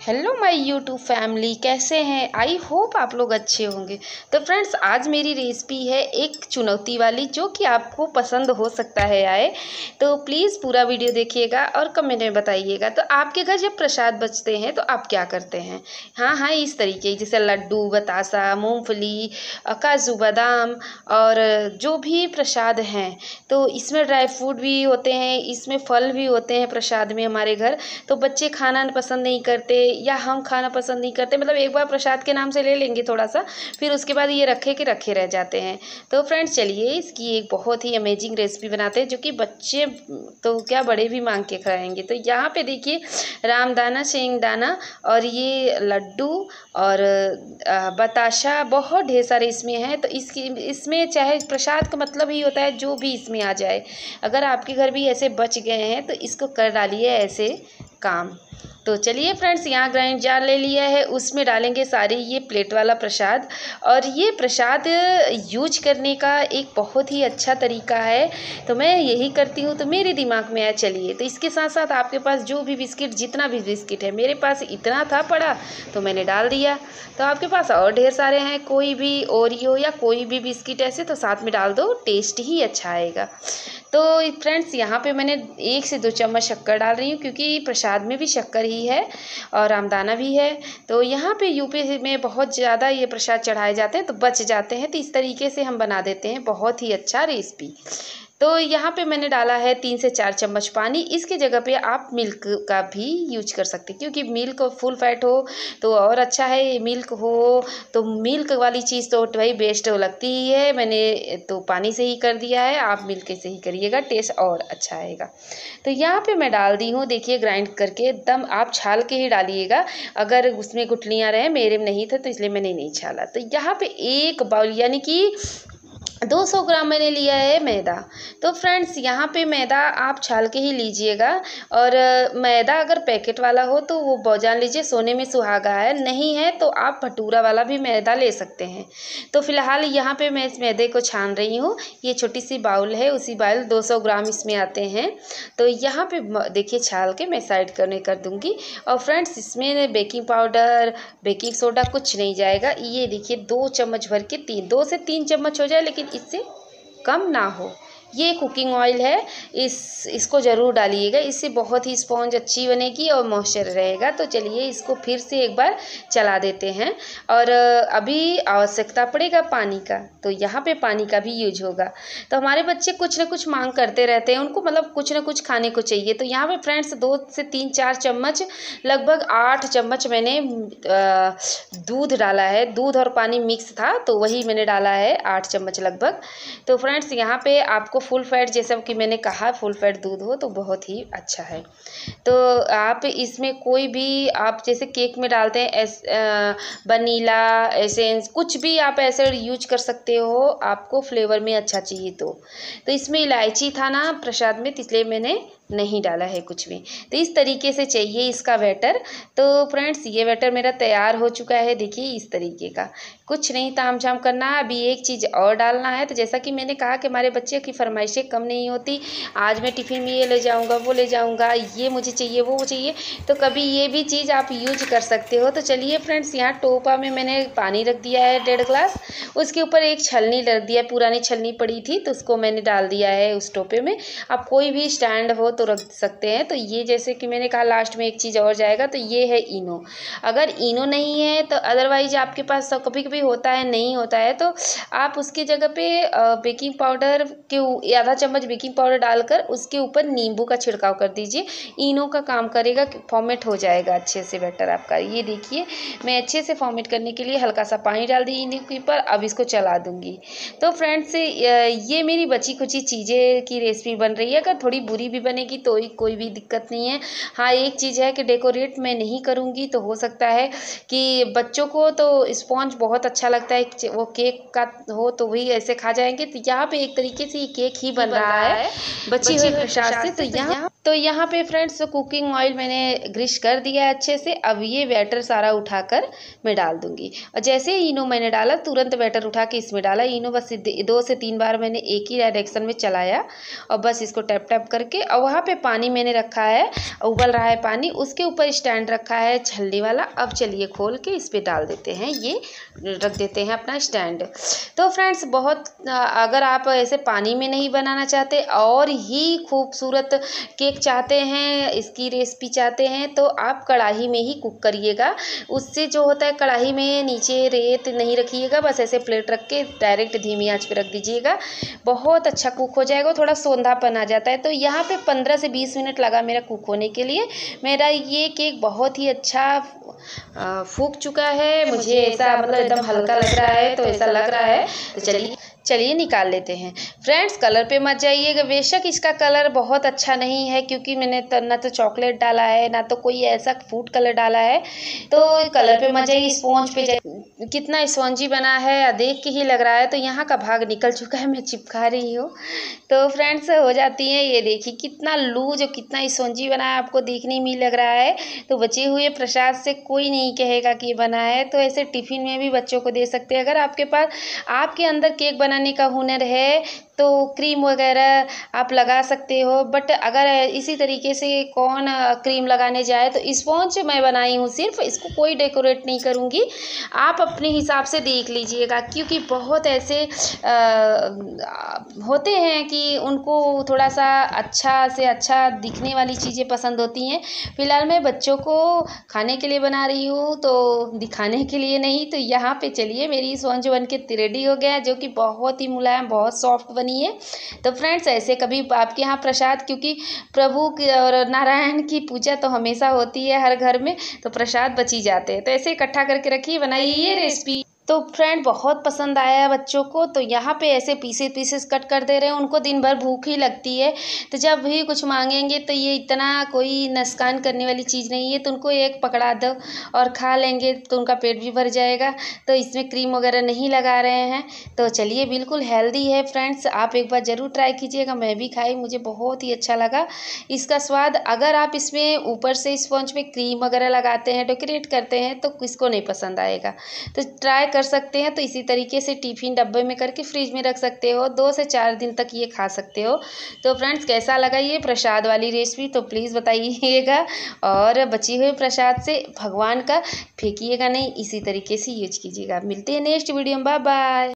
Hello my YouTube family, कैसे हैं? I hope आप लोग अच्छे होंगे। तो फ्रेंड्स, आज मेरी रेसिपी है एक चुनौती वाली, जो कि आपको पसंद हो सकता है आए तो प्लीज़ पूरा वीडियो देखिएगा और कमेंट में बताइएगा। तो आपके घर जब प्रसाद बचते हैं तो आप क्या करते हैं? हाँ, इस तरीके जैसे लड्डू, बतासा, मूंगफली, काजू बादाम और जो भी प्रसाद हैं, तो इसमें ड्राई फ्रूट भी होते हैं, इसमें फल भी होते हैं प्रसाद में हमारे घर। तो बच्चे खाना पसंद नहीं करते या हम खाना पसंद नहीं करते, मतलब एक बार प्रसाद के नाम से ले लेंगे थोड़ा सा, फिर उसके बाद ये रखे के रखे रह जाते हैं। तो फ्रेंड्स, चलिए इसकी एक बहुत ही अमेजिंग रेसिपी बनाते हैं, जो कि बच्चे तो क्या बड़े भी मांग के खाएंगे। तो यहाँ पे देखिए, रामदाना, सेंगदाना और ये लड्डू और बताशा, बहुत ढेर सारे इसमें हैं। तो इसमें चाहे प्रसाद का मतलब ही होता है जो भी इसमें आ जाए। अगर आपके घर भी ऐसे बच गए हैं तो इसको कर डालिए ऐसे काम। तो चलिए फ्रेंड्स, यहाँ ग्राइंड जार ले लिया है, उसमें डालेंगे सारे ये प्लेट वाला प्रसाद। और ये प्रसाद यूज करने का एक बहुत ही अच्छा तरीका है, तो मैं यही करती हूँ, तो मेरे दिमाग में आया चलिए। तो इसके साथ साथ आपके पास जो भी बिस्किट, जितना भी बिस्किट है, मेरे पास इतना था पड़ा तो मैंने डाल दिया। तो आपके पास और ढेर सारे हैं, कोई भी ओरियो या कोई भी बिस्किट ऐसे तो साथ में डाल दो, टेस्ट ही अच्छा आएगा। तो फ्रेंड्स, यहाँ पे मैंने 1 से 2 चम्मच शक्कर डाल रही हूँ, क्योंकि प्रसाद में भी शक्कर ही है और रामदाना भी है। तो यहाँ पे यूपी में बहुत ज़्यादा ये प्रसाद चढ़ाए जाते हैं तो बच जाते हैं, तो इस तरीके से हम बना देते हैं बहुत ही अच्छा रेसिपी। तो यहाँ पे मैंने डाला है 3 से 4 चम्मच पानी। इसके जगह पे आप मिल्क का भी यूज कर सकते हैं, क्योंकि मिल्क फुल फैट हो तो और अच्छा है, मिल्क हो तो मिल्क वाली चीज़ तो वही बेस्ट लगती ही है। मैंने तो पानी से ही कर दिया है, आप मिल्क से ही करिएगा, टेस्ट और अच्छा आएगा। तो यहाँ पे मैं डाल दी हूँ, देखिए ग्राइंड करके एकदम आप छाल के ही डालिएगा, अगर उसमें गुठलियाँ रहे, मेरे में नहीं था तो इसलिए मैंने नहीं छाला। तो यहाँ पे 1 बाउल यानी कि 200 ग्राम मैंने लिया है मैदा। तो फ्रेंड्स, यहाँ पे मैदा आप छाल के ही लीजिएगा, और मैदा अगर पैकेट वाला हो तो वो जान लीजिए सोने में सुहागा है, नहीं है तो आप भटूरा वाला भी मैदा ले सकते हैं। तो फिलहाल यहाँ पे मैं इस मैदे को छान रही हूँ। ये छोटी सी बाउल है, उसी बाउल 200 ग्राम इसमें आते हैं। तो यहाँ पे देखिए छाल के मैं साइड कर दूँगी। और फ्रेंड्स, इसमें बेकिंग पाउडर, बेकिंग सोडा कुछ नहीं जाएगा। ये देखिए 2 चम्मच भर के 2 से 3 चम्मच हो जाए, लेकिन इससे कम ना हो। ये कुकिंग ऑयल है, इसको ज़रूर डालिएगा, इससे बहुत ही स्पॉन्ज अच्छी बनेगी और मॉइस्चर रहेगा। तो चलिए इसको फिर से एक बार चला देते हैं। और अभी आवश्यकता पड़ेगा पानी का, तो यहाँ पे पानी का भी यूज होगा। तो हमारे बच्चे कुछ ना कुछ मांग करते रहते हैं, उनको मतलब कुछ ना कुछ खाने को चाहिए। तो यहाँ पे फ्रेंड्स 2 से 3-4 चम्मच, लगभग 8 चम्मच मैंने दूध डाला है। दूध और पानी मिक्स था तो वही मैंने डाला है 8 चम्मच लगभग। तो फ्रेंड्स, यहाँ पे आपको फुल फैट, जैसा कि मैंने कहा, फुल फैट दूध हो तो बहुत ही अच्छा है। तो आप इसमें कोई भी, आप जैसे केक में डालते हैं वनीला एसेंस, कुछ भी आप ऐसे यूज कर सकते हो, आपको फ्लेवर में अच्छा चाहिए तो इसमें इलायची था ना प्रसाद में, इसलिए मैंने नहीं डाला है कुछ भी। तो इस तरीके से चाहिए इसका बैटर। तो फ्रेंड्स, ये बैटर मेरा तैयार हो चुका है, देखिए इस तरीके का। कुछ नहीं ताम झाम करना है, अभी एक चीज़ और डालना है। तो जैसा कि मैंने कहा कि हमारे बच्चे की फरमाइशें कम नहीं होती, आज मैं टिफ़िन में ये ले जाऊंगा, वो ले जाऊंगा, ये मुझे चाहिए, वो चाहिए, तो कभी ये भी चीज़ आप यूज कर सकते हो। तो चलिए फ्रेंड्स, यहाँ टोपा में मैंने पानी रख दिया है 1.5 ग्लास, उसके ऊपर एक छलनी रख दिया, पुरानी छलनी पड़ी थी तो उसको मैंने डाल दिया है उस टोपे में। आप कोई भी स्टैंड हो तो रख सकते हैं। तो ये जैसे कि मैंने कहा, लास्ट में एक चीज़ और जाएगा, तो ये है इनो। अगर इनो नहीं है तो अदरवाइज आपके पास कभी कभी होता है, नहीं होता है, तो आप उसकी जगह पे बेकिंग पाउडर के आधा चम्मच बेकिंग पाउडर डालकर उसके ऊपर नींबू का छिड़काव कर दीजिए। इनो का काम करेगा, फॉर्मेट हो जाएगा अच्छे से बैटर आपका। ये देखिए, मैं अच्छे से फॉर्मेट करने के लिए हल्का सा पानी डाल दी इनो के ऊपर, अब इसको चला दूंगी। तो फ्रेंड्स, ये मेरी बची कुची चीज़ें की रेसिपी बन रही है। अगर थोड़ी बुरी भी बनेगी तो कोई भी दिक्कत नहीं है। हाँ, एक चीज़ है कि डेकोरेट मैं नहीं करूँगी, तो हो सकता है कि बच्चों को तो स्पॉन्ज बहुत अच्छा लगता है, वो केक का हो तो वही ऐसे खा जाएंगे। तो यहाँ पे एक तरीके से ये केक ही बन रहा है बची हुई प्रसाद से। तो तो यहाँ पे फ्रेंड्स कुकिंग ऑयल मैंने ग्रीस कर दिया है अच्छे से। अब ये बैटर सारा उठाकर मैं डाल दूँगी और जैसे ही इनो मैंने डाला तुरंत बैटर उठा के इसमें डाला। इनो बस 2 से 3 बार मैंने एक ही डायरेक्शन में चलाया और बस इसको टैप टैप करके, और वहाँ पे पानी मैंने रखा है, उबल रहा है पानी, उसके ऊपर स्टैंड रखा है छलनी वाला। अब चलिए खोल के इस पर डाल देते हैं, ये रख देते हैं अपना स्टैंड। तो फ्रेंड्स बहुत अगर आप ऐसे पानी में नहीं बनाना चाहते और ही खूबसूरत केक चाहते हैं, इसकी रेसिपी चाहते हैं, तो आप कढ़ाई में ही कुक करिएगा। उससे जो होता है कढ़ाई में नीचे रेत नहीं रखिएगा, बस ऐसे प्लेट रख के डायरेक्ट धीमी आंच पे रख दीजिएगा, बहुत अच्छा कुक हो जाएगा। थोड़ा सोंधापन आ जाता है। तो यहाँ पे 15 से 20 मिनट लगा मेरा कुक होने के लिए। मेरा ये केक बहुत ही अच्छा फूक चुका है। मुझे ऐसा मतलब एकदम हल्का लग रहा है, तो ऐसा लग रहा है। तो चलिए निकाल लेते हैं। फ्रेंड्स कलर पे मत जाइएगा, बेशक इसका कलर बहुत अच्छा नहीं है क्योंकि मैंने ना तो चॉकलेट डाला है ना तो कोई ऐसा फूड कलर डाला है, तो कलर पे मत जाइए, स्पॉन्ज पे जाइए। कितना स्पॉन्जी बना है देख के ही लग रहा है। तो यहाँ का भाग निकल चुका है, मैं चिपका रही हूँ तो फ्रेंड्स हो जाती है। ये देखिए कितना लूज और कितना स्पॉन्जी बना है, आपको देखने में ही लग रहा है। तो बचे हुए प्रसाद से कोई नहीं कहेगा कि ये बना है। तो ऐसे टिफ़िन में भी बच्चों को दे सकते हैं। अगर आपके पास आपके अंदर केक बनाने का हुनर है तो क्रीम वगैरह आप लगा सकते हो, बट अगर इसी तरीके से कौन क्रीम लगाने जाए तो स्पॉन्ज मैं बनाई हूँ सिर्फ, इसको कोई डेकोरेट नहीं करूँगी। आप अपने हिसाब से देख लीजिएगा क्योंकि बहुत ऐसे होते हैं कि उनको थोड़ा सा अच्छा से अच्छा दिखने वाली चीज़ें पसंद होती हैं। फ़िलहाल मैं बच्चों को खाने के लिए बना रही हूँ तो दिखाने के लिए नहीं। तो यहाँ पे चलिए मेरी स्पॉन्ज बन के रेडी हो गया, जो कि बहुत ही मुलायम बहुत सॉफ्ट बनी है। तो फ्रेंड्स ऐसे कभी आपके यहाँ प्रसाद, क्योंकि प्रभु की और नारायण की पूजा तो हमेशा होती है हर घर में, तो प्रसाद बची जाते हैं। तो ऐसे इकट्ठा करके रखिए, बनाइए ये रेसिपी। तो फ्रेंड बहुत पसंद आया है बच्चों को। तो यहाँ पे ऐसे पीसेस कट कर दे रहे हैं, उनको दिन भर भूख ही लगती है। तो जब भी कुछ मांगेंगे तो ये इतना कोई नुकसान करने वाली चीज़ नहीं है, तो उनको एक पकड़ा दो और खा लेंगे तो उनका पेट भी भर जाएगा। तो इसमें क्रीम वगैरह नहीं लगा रहे हैं। तो चलिए बिल्कुल हेल्दी है फ्रेंड्स, आप एक बार ज़रूर ट्राई कीजिएगा। मैं भी खाई, मुझे बहुत ही अच्छा लगा इसका स्वाद। अगर आप इसमें ऊपर से स्पॉन्ज पे क्रीम वगैरह लगाते हैं, डेकोरेट करते हैं, तो किसको नहीं पसंद आएगा। तो ट्राई कर सकते हैं। तो इसी तरीके से टिफ़िन डब्बे में करके फ्रिज में रख सकते हो, 2 से 4 दिन तक ये खा सकते हो। तो फ्रेंड्स कैसा लगा ये प्रसाद वाली रेसिपी तो प्लीज़ बताइएगा, और बची हुई प्रसाद से भगवान का फेंकिएगा नहीं, इसी तरीके से यूज कीजिएगा। मिलते हैं नेक्स्ट वीडियो में, बाय बाय।